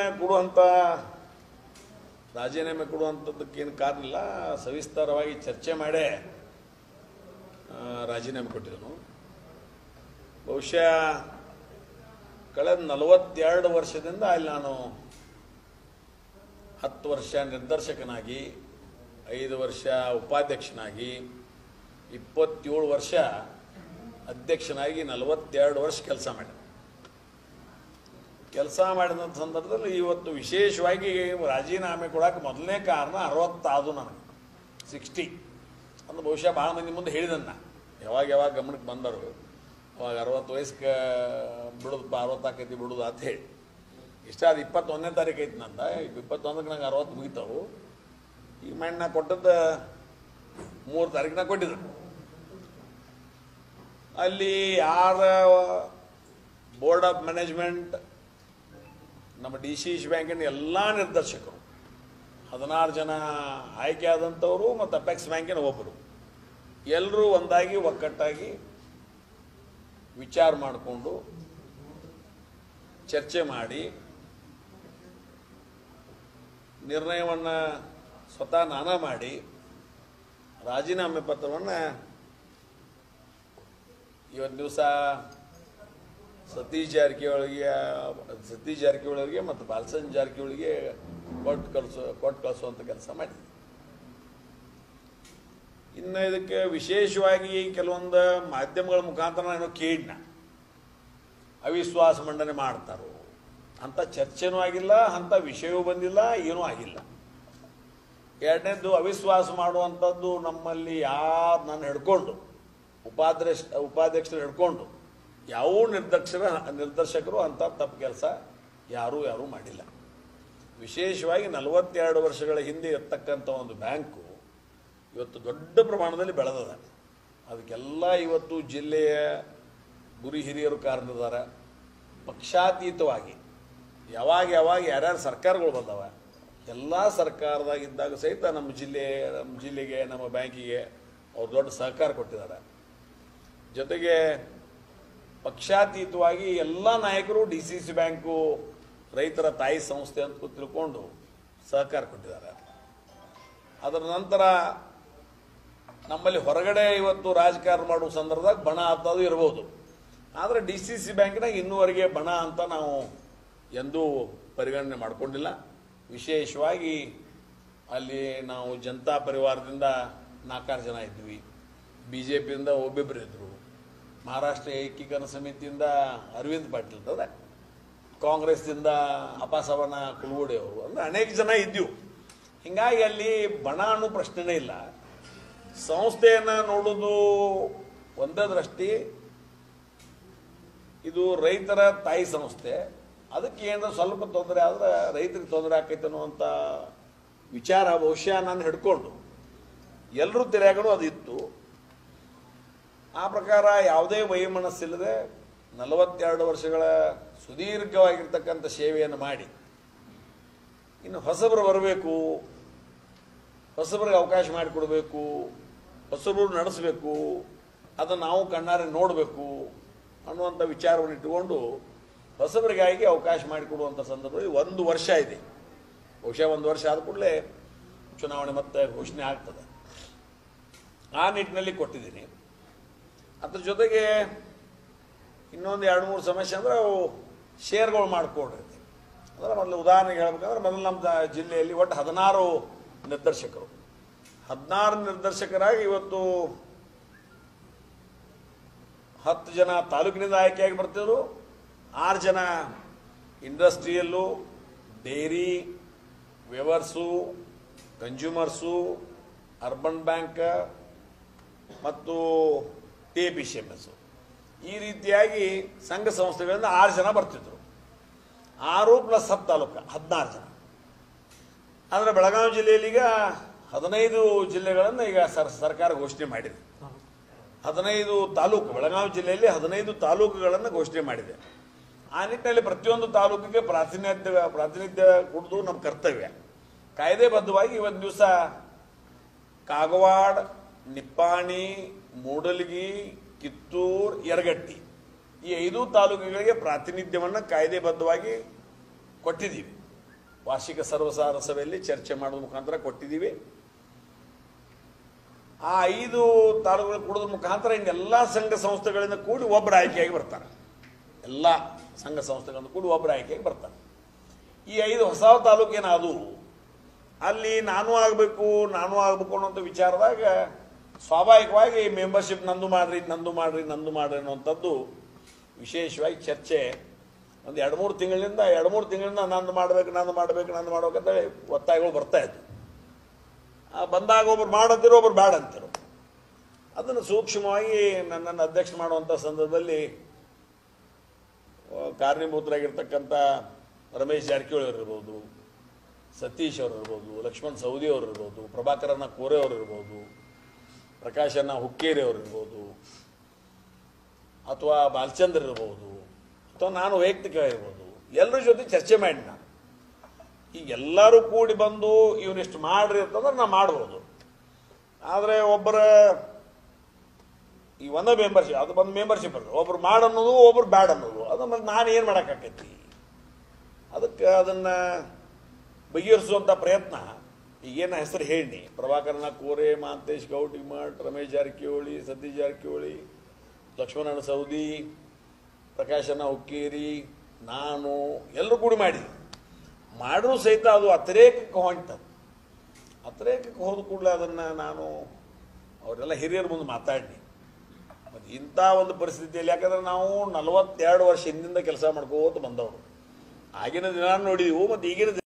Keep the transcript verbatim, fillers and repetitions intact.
ಕೊಡುವಂಥ ರಾಜೀನಾಮೆ ಕೊಡುವಂಥದ್ದಕ್ಕೇನು ಕಾರಣ ಇಲ್ಲ. ಸವಿಸ್ತಾರವಾಗಿ ಚರ್ಚೆ ಮಾಡೇ ರಾಜೀನಾಮೆ ಕೊಟ್ಟಿದ್ದನು. ಬಹುಶಃ ಕಳೆದ ನಲವತ್ತೆರಡು ವರ್ಷದಿಂದ ಅಲ್ಲಿ ನಾನು ಹತ್ತು ವರ್ಷ ನಿರ್ದೇಶಕನಾಗಿ, ಐದು ವರ್ಷ ಉಪಾಧ್ಯಕ್ಷನಾಗಿ, ಇಪ್ಪತ್ತೇಳು ವರ್ಷ ಅಧ್ಯಕ್ಷನಾಗಿ ನಲವತ್ತೆರಡು ವರ್ಷ ಕೆಲಸ ಮಾಡಿದೆ. ಕೆಲಸ ಮಾಡಿದ ಸಂದರ್ಭದಲ್ಲಿ ಇವತ್ತು ವಿಶೇಷವಾಗಿ ರಾಜೀನಾಮೆ ಕೊಡೋಕೆ ಮೊದಲನೇ ಕಾರಣ ಅರವತ್ತಾದು ನನಗೆ ಸಿಕ್ಸ್ಟಿ ಅಂದ್ರೆ ಬಹುಶಃ ಭಾಳ ಮಂದಿ ಮುಂದೆ ಹೇಳಿದನ್ನ ಯಾವಾಗ ಯಾವಾಗ ಗಮನಕ್ಕೆ ಬಂದರು. ಅವಾಗ ಅರವತ್ತು ವಯಸ್ಸಿಗೆ ಬಿಡೋದಪ್ಪ, ಅರವತ್ತಾಕೈತಿ ಬಿಡೋದು ಅಂತ ಹೇಳಿ ಇಷ್ಟ. ಅದು ಇಪ್ಪತ್ತೊಂದನೇ ತಾರೀಕು ಐತಿ ನಂದ, ಇಪ್ಪತ್ತೊಂದಕ್ಕೆ ನಂಗೆ ಅರವತ್ತು ಮುಗಿತಾವು. ಈಗ ಮಣ್ಣು ನಾ ಕೊಟ್ಟದ್ದು ಮೂರು ತಾರೀಕಿನಾಗ ಕೊಟ್ಟಿದ್ರು. ಅಲ್ಲಿ ಯಾರ ಬೋರ್ಡ್ ಆಫ್ ಮ್ಯಾನೇಜ್ಮೆಂಟ್, ನಮ್ಮ ಡಿ ಸಿ ಸಿ ಬ್ಯಾಂಕಿನ ಎಲ್ಲ ನಿರ್ದೇಶಕರು, ಹದಿನಾರು ಜನ ಆಯ್ಕೆ ಆದಂಥವರು ಮತ್ತು ಅಪೆಕ್ಸ್ ಬ್ಯಾಂಕಿನ ಒಬ್ಬರು, ಎಲ್ಲರೂ ಒಂದಾಗಿ ಒಕ್ಕಟ್ಟಾಗಿ ವಿಚಾರ ಮಾಡಿಕೊಂಡು ಚರ್ಚೆ ಮಾಡಿ ನಿರ್ಣಯವನ್ನು ಸ್ವತಃ ನಾನಾ ಮಾಡಿ ರಾಜೀನಾಮೆ ಪತ್ರವನ್ನು ಇವತ್ತು ದಿವಸ ಸತೀಶ್ ಜಾರಕಿಹೊಳಿಗೆ ಸತೀಶ್ ಜಾರಕಿಹೊಳಿಗೆ ಮತ್ತು ಬಾಲಚಂದ್ರ ಜಾರಕಿಹೊಳಿಗೆ ಕೊಟ್ಟು ಕಳಿಸೋ ಕೊಟ್ಟು ಕಳಿಸುವಂಥ ಕೆಲಸ ಮಾಡಿದೆ. ಇನ್ನು ಇದಕ್ಕೆ ವಿಶೇಷವಾಗಿ ಕೆಲವೊಂದು ಮಾಧ್ಯಮಗಳ ಮುಖಾಂತರ ನಾನು ಕೇಳಿನ ಅವಿಶ್ವಾಸ ಮಂಡನೆ ಮಾಡ್ತಾರೋ ಅಂಥ ಚರ್ಚೆನೂ ಆಗಿಲ್ಲ, ಅಂಥ ವಿಷಯವೂ ಬಂದಿಲ್ಲ, ಏನೂ ಆಗಿಲ್ಲ. ಎರಡನೇದು, ಅವಿಶ್ವಾಸ ಮಾಡುವಂಥದ್ದು ನಮ್ಮಲ್ಲಿ ಯಾರು ನಾನು ಹಿಡ್ಕೊಂಡು ಉಪಾಧ್ಯಕ್ಷ ಉಪಾಧ್ಯಕ್ಷರು ಹಿಡ್ಕೊಂಡು ಯಾವ ನಿರ್ದೇಶಕರ ನಿರ್ದೇಶಕರು ಅಂಥ ತಪ್ಪು ಕೆಲಸ ಯಾರೂ ಯಾರೂ ಮಾಡಿಲ್ಲ. ವಿಶೇಷವಾಗಿ ನಲವತ್ತೆರಡು ವರ್ಷಗಳ ಹಿಂದೆ ಇರ್ತಕ್ಕಂಥ ಒಂದು ಬ್ಯಾಂಕು ಇವತ್ತು ದೊಡ್ಡ ಪ್ರಮಾಣದಲ್ಲಿ ಬೆಳೆದದ. ಅದಕ್ಕೆಲ್ಲ ಇವತ್ತು ಜಿಲ್ಲೆಯ ಗುರಿ ಹಿರಿಯರು ಕಾರಣದಾರ. ಪಕ್ಷಾತೀತವಾಗಿ ಯಾವಾಗ ಯಾವಾಗ ಯಾರ್ಯಾರು ಸರ್ಕಾರಗಳು ಬಂದವ, ಎಲ್ಲ ಸರ್ಕಾರದಾಗಿದ್ದಾಗ ಸಹಿತ ನಮ್ಮ ಜಿಲ್ಲೆ ನಮ್ಮ ಜಿಲ್ಲೆಗೆ ನಮ್ಮ ಬ್ಯಾಂಕಿಗೆ ಅವ್ರು ದೊಡ್ಡ ಸಹಕಾರ ಕೊಟ್ಟಿದ್ದಾರೆ. ಜೊತೆಗೆ ಪಕ್ಷಾತೀತವಾಗಿ ಎಲ್ಲ ನಾಯಕರು ಡಿ ಸಿ ಸಿ ಬ್ಯಾಂಕು ರೈತರ ತಾಯಿ ಸಂಸ್ಥೆ ಅಂತ ತಿಳ್ಕೊಂಡು ಸಹಕಾರ ಕೊಟ್ಟಿದ್ದಾರೆ. ಅದರ ನಂತರ ನಮ್ಮಲ್ಲಿ ಹೊರಗಡೆ ಇವತ್ತು ರಾಜಕಾರಣ ಮಾಡುವ ಸಂದರ್ಭದಾಗ ಬಣ ಅಂತದು ಇರ್ಬೋದು, ಆದರೆ ಡಿ ಸಿ ಸಿ ಬ್ಯಾಂಕಿನಾಗ ಇನ್ನೂವರೆಗೆ ಬಣ ಅಂತ ನಾವು ಎಂದೂ ಪರಿಗಣನೆ ಮಾಡಿಕೊಂಡಿಲ್ಲ. ವಿಶೇಷವಾಗಿ ಅಲ್ಲಿ ನಾವು ಜನತಾ ಪರಿವಾರದಿಂದ ನಾಲ್ಕಾರು ಜನ ಇದ್ವಿ, ಬಿ ಜೆ ಪಿಯಿಂದ ಒಬ್ಬೊಬ್ಬರು ಇದ್ದರು, ಮಹಾರಾಷ್ಟ್ರ ಏಕೀಕರಣ ಸಮಿತಿಯಿಂದ ಅರವಿಂದ್ ಪಾಟೀಲ್ ಇರ್ತದೆ, ಕಾಂಗ್ರೆಸ್ದಿಂದ ಅಪಾಸವನ ಕುಲಗೋಡಿ ಅವರು, ಅಂದರೆ ಅನೇಕ ಜನ ಇದ್ದೀವಿ. ಹೀಗಾಗಿ ಅಲ್ಲಿ ಬಣ ಅನ್ನೋ ಪ್ರಶ್ನೆನೇ ಇಲ್ಲ. ಸಂಸ್ಥೆಯನ್ನು ನೋಡೋದು ಒಂದೇ ದೃಷ್ಟಿ, ಇದು ರೈತರ ತಾಯಿ ಸಂಸ್ಥೆ, ಅದಕ್ಕೆ ಏನಾರ ಸ್ವಲ್ಪ ತೊಂದರೆ ಆದರೆ ರೈತರಿಗೆ ತೊಂದರೆ ಆಕೈತೆ ಅನ್ನುವಂಥ ವಿಚಾರ ಬಹುಶಃ ನಾನು ಹಿಡ್ಕೊಂಡು ಎಲ್ಲರೂ ತೆರೆಯಾಗಲು ಅದಿತ್ತು. ಆ ಪ್ರಕಾರ ಯಾವುದೇ ವೈಮನಸ್ಸಿಲ್ಲದೆ ನಲವತ್ತೆರಡು ವರ್ಷಗಳ ಸುದೀರ್ಘವಾಗಿರ್ತಕ್ಕಂಥ ಸೇವೆಯನ್ನು ಮಾಡಿ ಇನ್ನು ಹೊಸಬರು ಬರಬೇಕು, ಹೊಸಬರಿಗೆ ಅವಕಾಶ ಮಾಡಿಕೊಡ್ಬೇಕು, ಹೊಸಬರು ನಡೆಸಬೇಕು, ಅದನ್ನು ನಾವು ಕಣ್ಣಾರೆ ನೋಡಬೇಕು ಅನ್ನುವಂಥ ವಿಚಾರವನ್ನು ಇಟ್ಟುಕೊಂಡು ಹೊಸಬರಿಗಾಗಿ ಅವಕಾಶ ಮಾಡಿಕೊಡುವಂಥ ಸಂದರ್ಭದಲ್ಲಿ ಒಂದು ವರ್ಷ ಇದೆ. ಬಹುಶಃ ಒಂದು ವರ್ಷ ಆದ ಕೂಡಲೇ ಚುನಾವಣೆ ಮತ್ತೆ ಘೋಷಣೆ ಆಗ್ತದೆ. ಆ ನಿಟ್ಟಿನಲ್ಲಿ ಕೊಟ್ಟಿದ್ದೀನಿ. ಅದ್ರ ಜೊತೆಗೆ ಇನ್ನೊಂದು ಎರಡು ಮೂರು ಸಮಸ್ಯೆ ಅಂದರೆ ಅವು ಶೇರ್ಗಳು ಮಾಡಿಕೊಂಡಿರ್ತೀವಿ. ಅಂದರೆ ಮೊದಲು ಉದಾಹರಣೆಗೆ ಹೇಳ್ಬೇಕಂದ್ರೆ ಮೊದಲು ನಮ್ಮ ಜಿಲ್ಲೆಯಲ್ಲಿ ಒಟ್ಟು ಹದಿನಾರು ನಿರ್ದೇಶಕರು ಹದಿನಾರು ನಿರ್ದೇಶಕರಾಗಿ ಇವತ್ತು ಹತ್ತು ಜನ ತಾಲೂಕಿನಿಂದ ಆಯ್ಕೆಯಾಗಿ ಬರ್ತಿದ್ರು, ಆರು ಜನ industrial, dairy, weavers, consumers, urban bank ಮತ್ತು T P C M S, ಈ ರೀತಿಯಾಗಿ ಸಂಘ ಸಂಸ್ಥೆಗಳಿಂದ ಆರು ಜನ ಬರ್ತಿದ್ರು. ಆರು ಪ್ಲಸ್ ಹತ್ತು ತಾಲೂಕು ಹದಿನಾರು ಜನ. ಅಂದರೆ ಬೆಳಗಾವಿ ಜಿಲ್ಲೆಯಲ್ಲಿ ಈಗ ಹದಿನೈದು ಜಿಲ್ಲೆಗಳನ್ನು ಈಗ ಸರ್ ಸರ್ಕಾರ ಘೋಷಣೆ ಮಾಡಿದೆ. ಹದಿನೈದು ತಾಲೂಕು ಬೆಳಗಾವಿ ಜಿಲ್ಲೆಯಲ್ಲಿ ಹದಿನೈದು ತಾಲೂಕುಗಳನ್ನು ಘೋಷಣೆ ಮಾಡಿದೆ. ಆ ನಿಟ್ಟಿನಲ್ಲಿ ಪ್ರತಿಯೊಂದು ತಾಲೂಕಿಗೆ ಪ್ರಾತಿನಿಧ್ಯ ಪ್ರಾತಿನಿಧ್ಯ ಕೊಡೋದು ನಮ್ಮ ಕರ್ತವ್ಯ. ಕಾಯ್ದೆಬದ್ಧವಾಗಿ ಇವತ್ತು ದಿವಸ ಕಾಗವಾಡ, ನಿಪ್ಪಾಣಿ, ಮೂಡಲಗಿ, ಕಿತ್ತೂರು, ಯರಗಟ್ಟಿ ಈ ಐದು ತಾಲೂಕುಗಳಿಗೆ ಪ್ರಾತಿನಿಧ್ಯವನ್ನು ಕಾಯ್ದೆಬದ್ಧವಾಗಿ ಕೊಟ್ಟಿದ್ದೀವಿ. ವಾರ್ಷಿಕ ಸರ್ವಸಾರ ಸಭೆಯಲ್ಲಿ ಚರ್ಚೆ ಮಾಡೋದ ಮುಖಾಂತರ ಕೊಟ್ಟಿದ್ದೀವಿ. ಆ ಐದು ತಾಲೂಕುಗಳು ಕೊಡೋದ್ರ ಮುಖಾಂತರ ಇನ್ನೆಲ್ಲ ಸಂಘ ಸಂಸ್ಥೆಗಳಿಂದ ಕೂಡಿ ಒಬ್ಬರು ಆಯ್ಕೆಯಾಗಿ ಬರ್ತಾರೆ. ಎಲ್ಲ ಸಂಘ ಸಂಸ್ಥೆಗಳಿಂದ ಕೂಡಿ ಒಬ್ಬರು ಆಯ್ಕೆಯಾಗಿ ಬರ್ತಾರೆ. ಈ ಐದು ಹೊಸ ತಾಲೂಕೇನಾದವು ಅಲ್ಲಿ ನಾನು ಆಗಬೇಕು ನಾನು ಆಗಬೇಕು ಅನ್ನೋಂಥ ವಿಚಾರದಾಗ ಸ್ವಾಭಾವಿಕವಾಗಿ ಮೆಂಬರ್ಶಿಪ್ ನಂದು ಮಾಡ್ರಿ ನಂದು ಮಾಡ್ರಿ ನಂದು ಮಾಡ್ರಿ ಅನ್ನೋಂಥದ್ದು ವಿಶೇಷವಾಗಿ ಚರ್ಚೆ ಒಂದು ಎರಡು ಮೂರು ತಿಂಗಳಿಂದ ಎರಡು ಮೂರು ತಿಂಗಳಿಂದ ನಂದು ಮಾಡಬೇಕು ನಂದು ಮಾಡಬೇಕು ನಂದು ಮಾಡ್ಬೇಕಂತ ಒತ್ತಾಯಗಳು ಬರ್ತಾ ಇದ್ವು. ಬಂದಾಗ ಒಬ್ರು ಮಾಡಂತಿರೋ ಒಬ್ರು ಬೇಡ ಅಂತಿರೋ ಅದನ್ನು ಸೂಕ್ಷ್ಮವಾಗಿ ನನ್ನನ್ನು ಅಧ್ಯಕ್ಷ ಮಾಡುವಂಥ ಸಂದರ್ಭದಲ್ಲಿ ಕಾರಣೀಭೂತರಾಗಿರ್ತಕ್ಕಂಥ ರಮೇಶ್ ಜಾರಕಿಹೊಳಿ ಅವರು ಇರ್ಬೋದು, ಸತೀಶ್ ಅವರು ಇರ್ಬೋದು, ಲಕ್ಷ್ಮಣ್ ಸವದಿ ಅವರು ಇರ್ಬೋದು, ಪ್ರಭಾಕರನ ಕೋರೆ ಅವರು ಇರ್ಬೋದು, ಪ್ರಕಾಶನ ಹುಕ್ಕೇರಿ ಅವರು ಇರ್ಬೋದು, ಅಥವಾ ಬಾಲಚಂದ್ರ ಇರ್ಬೋದು, ಅಥವಾ ನಾನು ವೈಯಕ್ತಿಕ ಇರ್ಬೋದು, ಎಲ್ಲರ ಜೊತೆ ಚರ್ಚೆ ಮಾಡಿ ನಾನು ಈಗ ಎಲ್ಲರೂ ಕೂಡಿ ಬಂದು ಇವನಿಷ್ಟು ಮಾಡ್ರಿ ಅಂತಂದ್ರೆ ನಾ ಮಾಡ್ಬೋದು. ಆದರೆ ಒಬ್ಬರ ಈ ಒಂದೇ ಮೆಂಬರ್ಶಿಪ್ ಅದು ಬಂದು ಮೆಂಬರ್ಶಿಪ್ ಅಲ್ಲ, ಒಬ್ರು ಮಾಡನ್ನೋದು ಒಬ್ರು ಬ್ಯಾಡ್ ಅನ್ನೋದು ಅದನ್ನ ನಾನು ಏನು ಮಾಡೋಕ್ಕಾಕೈತಿ. ಅದಕ್ಕೆ ಅದನ್ನು ಬಗೆಹರಿಸುವಂಥ ಪ್ರಯತ್ನ ಈಗೇನು ಹೆಸರು ಹೇಳಿ ಪ್ರಭಾಕರನ ಕೋರೆ, ಮಹಾಂತೇಶ್ ಗೌಟಿಮಠ್, ರಮೇಶ್ ಜಾರಕಿಹೊಳಿ, ಸತೀಶ್ ಜಾರಕಿಹೊಳಿ, ಲಕ್ಷ್ಮಣನ ಸವದಿ, ಪ್ರಕಾಶನ ಹುಕ್ಕೇರಿ, ನಾನು ಎಲ್ಲರೂ ಕೂಡಿ ಮಾಡಿ ಮಾಡಿರೂ ಸಹಿತ ಅದು ಅತಿರೇಕಕ್ಕೆ ಹೊಂಟದು. ಅತಿರೇಕಕ್ಕೆ ಹೋದ ಕೂಡಲೇ ಅದನ್ನು ನಾನು ಅವರೆಲ್ಲ ಹಿರಿಯರ ಮುಂದೆ ಮಾತಾಡಿ ಮತ್ತು ಇಂಥ ಒಂದು ಪರಿಸ್ಥಿತಿಯಲ್ಲಿ ಯಾಕಂದ್ರೆ ನಾವು ನಲವತ್ತೆರಡು ವರ್ಷ ಹಿಂದಿಂದ ಕೆಲಸ ಮಾಡ್ಕೋತ ಬಂದವರು. ಆಗಿನ ದಿನ ನೋಡಿದೆವು ಮತ್ತು ಈಗಿನ